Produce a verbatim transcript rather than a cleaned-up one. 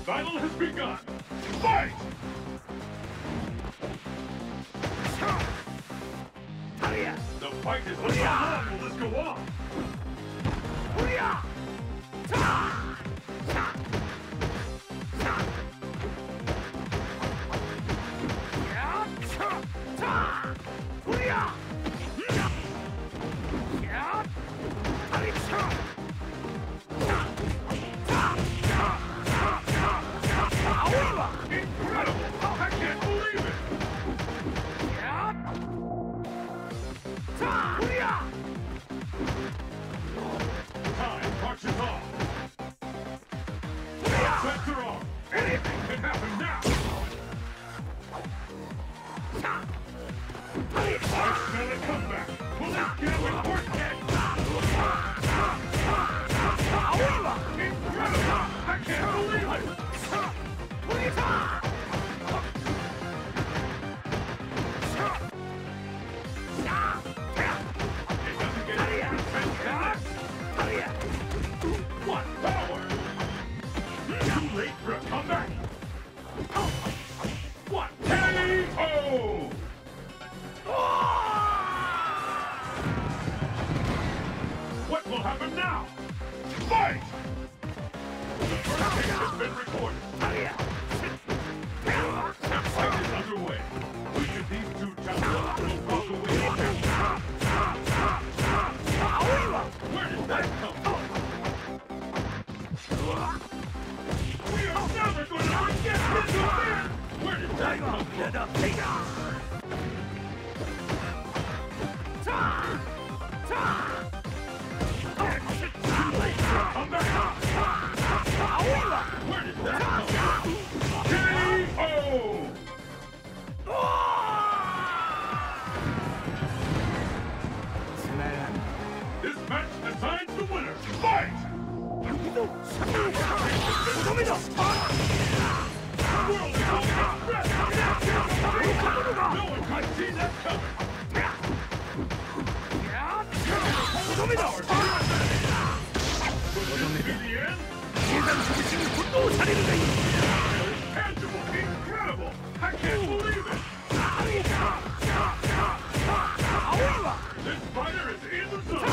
battle has begun! Fight! The fight is over. How long will this go on? Incredible! I can't believe it! Time marches on! Sets are on! Anything can happen now! I smell a comeback! Will this gambling horse get? Incredible! I can't believe it! It doesn't get any intense than this! What power! Too late for a comeback! What? K O! What will happen now? Fight! The first hit has been recorded. The fight is underway. Which of these two champions will walk away with their Where did that come from? We are never going to forget this event! Where did that come from? Too late for a comeback! Where did that come from? K O! This match decides the winner! Fight! The world is on its breath! No one could see that coming! Will this be the end? Tangible! Incredible! I can't believe it! This fighter is in the zone!